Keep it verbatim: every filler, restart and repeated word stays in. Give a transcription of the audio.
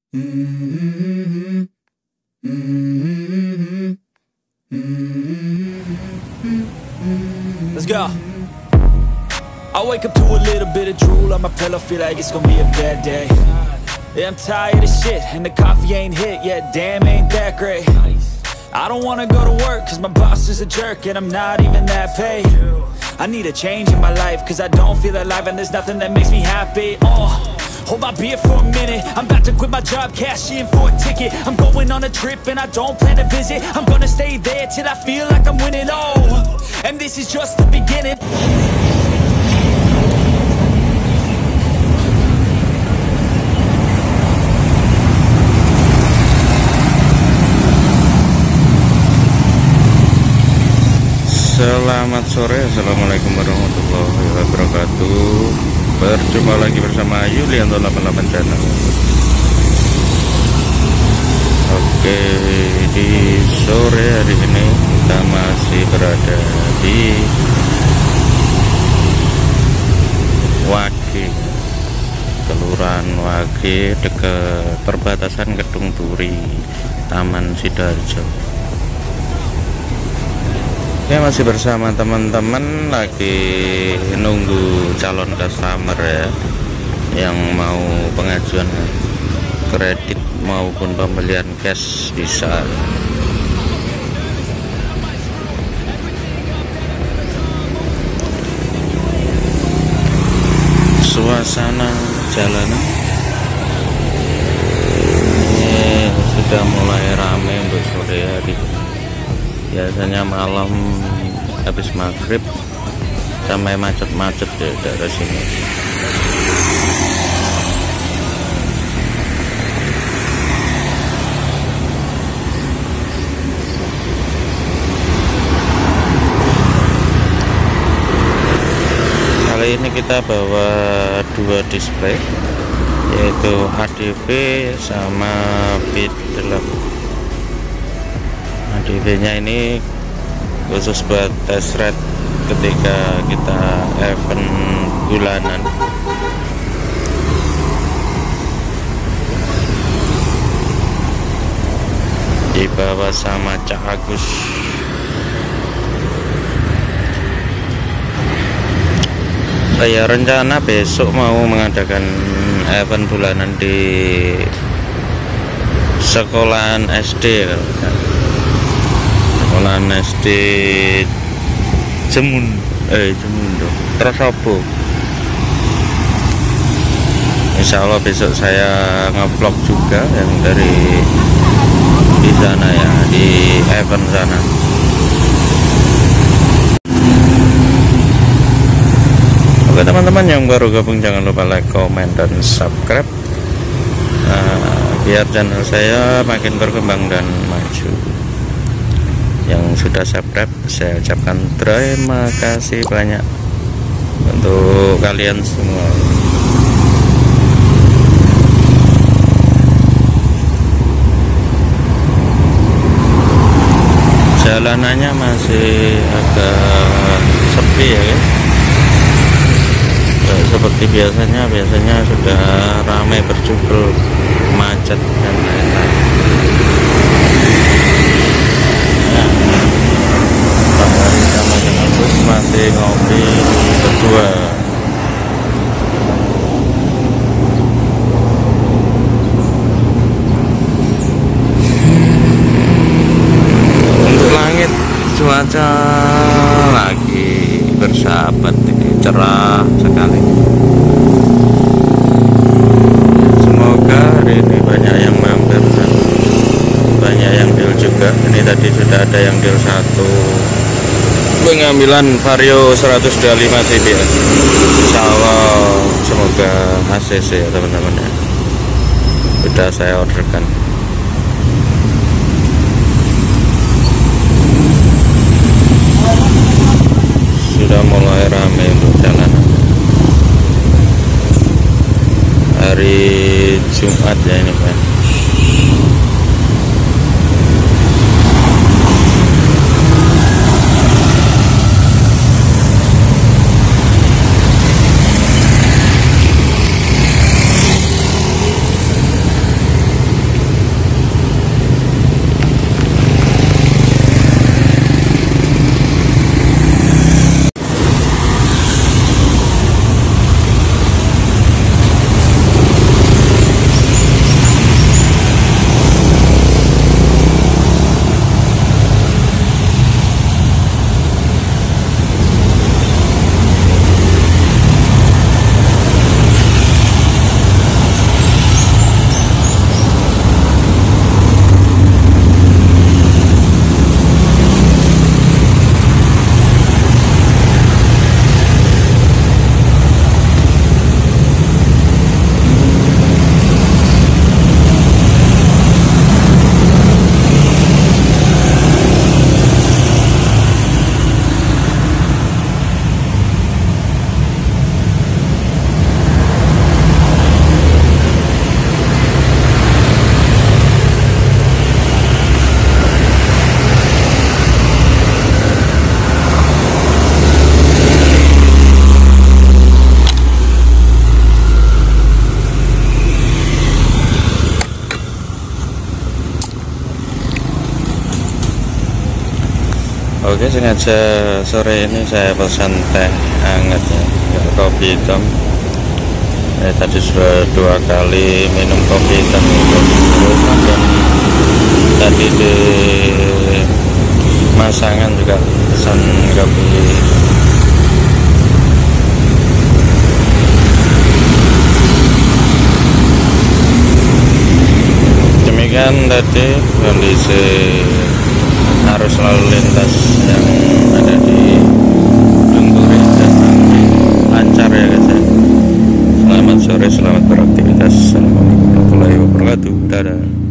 Let's go. I wake up to a little bit of drool on my pillow, feel like it's gonna be a bad day. Yeah, I'm tired of shit, and the coffee ain't hit yet, damn, ain't that great. I don't wanna go to work, cause my boss is a jerk, and I'm not even that paid. I need a change in my life, cause I don't feel alive, and there's nothing that makes me happy. Oh, hold my beer for a minute, I'm about to quit my job, cash in for a ticket. I'm going on a trip, and I don't plan to visit. I'm gonna stay there till I feel like I'm winning, oh, and this is just the beginning. Selamat sore, assalamualaikum warahmatullahi wabarakatuh. Berjumpa lagi bersama Yulianto delapan puluh delapan channel. Oke, di sore hari ini kita masih berada di Wage, Kelurahan Wage, dekat perbatasan Kedung Turi, Taman Sidoarjo. Ya, masih bersama teman-teman, lagi nunggu calon customer ya, yang mau pengajuan kredit maupun pembelian cash bisa. Suasana jalanan ini sudah mulai ramai untuk sore hari. Biasanya malam habis maghrib sampai macet-macet di daerah sini. Kali ini kita bawa dua display, yaitu H D V sama bit delapan. D V-nya ini khusus buat test ride ketika kita event bulanan. Dibawa sama Cak Agus. Saya rencana besok mau mengadakan event bulanan di sekolahan S D kalau kan. Sekolahan S D Jemun, eh Jemundo, Trosobo. Insya Allah besok saya ngevlog juga yang dari di sana ya, di event sana. Oke teman-teman yang baru gabung, jangan lupa like, comment, dan subscribe, nah, biar channel saya makin berkembang dan maju. Yang sudah subscribe, saya ucapkan terima kasih banyak untuk kalian semua. Jalanannya masih agak sepi ya guys. Seperti biasanya, biasanya sudah ramai berjubel, macet dan lain-lain. Masih ngopi berdua. Untuk langit, cuaca lagi bersahabat, ini cerah sekali. Semoga hari ini banyak yang mampir dan banyak yang deal juga. Ini tadi sudah ada yang deal satu, pengambilan Vario seratus dua puluh lima C B S. Insya Allah semoga A C C ya teman-teman ya. Sudah saya orderkan. Sudah mulai ramai untuk jalanan. Hari Jumat ya ini kan. Oke, sengaja sore ini saya pesan teh hangat ya, kopi hitam. Eh, tadi sudah dua kali minum kopi hitam dan tadi di Masangan juga pesan kopi. Demikian tadi kondisi arus lalu lintas yang ada di Dungkuri dan lancar ya guys ya. Selamat sore, selamat beraktivitas. Assalamualaikum warahmatullahi wabarakatuh. Dadah.